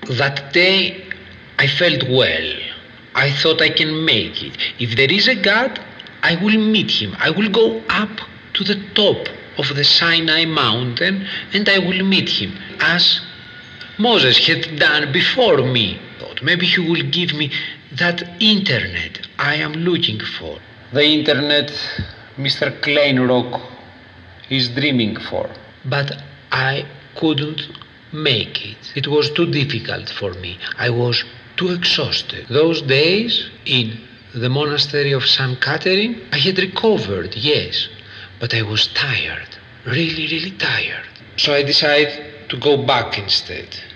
That day I felt well. I thought I can make it. If there is a God, I will meet him. I will go up to the top of the Sinai mountain and I will meet him, as Moses had done before me. Thought maybe he will give me that internet I am looking for. The internet Mr. Kleinrock is dreaming for. But I couldn't make it. It was too difficult for me. I was too exhausted. Those days in the monastery of St. Catherine, I had recovered, yes, but I was tired, really, really tired. So I decided to go back instead.